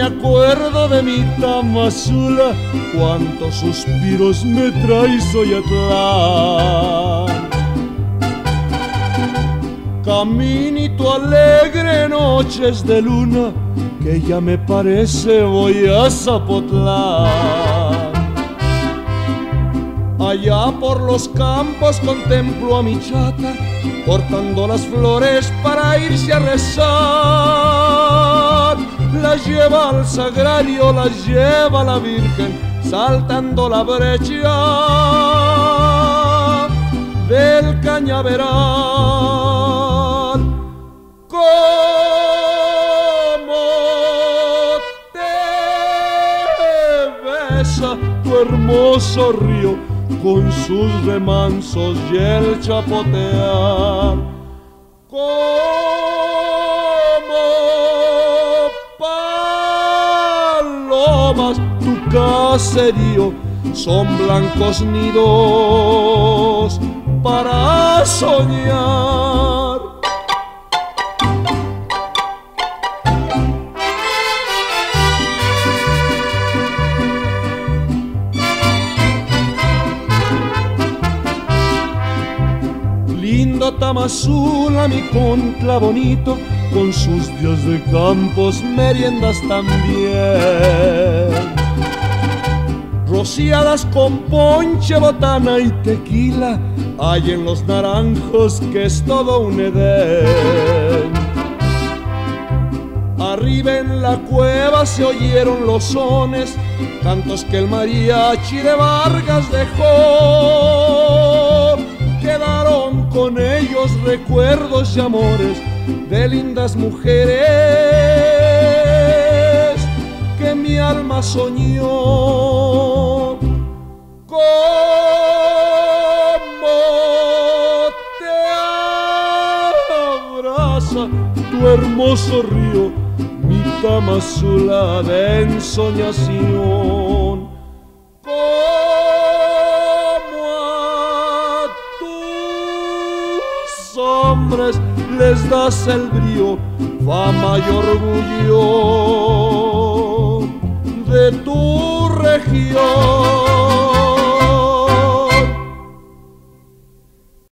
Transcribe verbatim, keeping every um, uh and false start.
acuerdo de mi Tamazula, cuántos suspiros me trae Soyatlán. Caminito alegre, noches de luna, que ya me parece voy a Zapotlán. Allá por los campos contemplo a mi chata, cortando las flores para irse a rezar. Las lleva al sagrario, las lleva la Virgen, saltando la brecha del cañaveral. ¿Cómo te besa tu hermoso río con sus remansos y el chapotear? Como palomas tu caserío, son blancos nidos para soñar. Lindo Tamazula, mi concla bonito, con sus días de campos, meriendas también. Rociadas con ponche, botana y tequila, hay en los naranjos que es todo un edén. Arriba en la cueva se oyeron los sones, cantos que el mariachi de Vargas dejó. Quedaron con ellos recuerdos y amores de lindas mujeres que mi alma soñó. ¿Cómo te abraza tu hermoso río, mi Tamazula de ensoñación? Hombres les das el brío, fama y orgullo de tu región.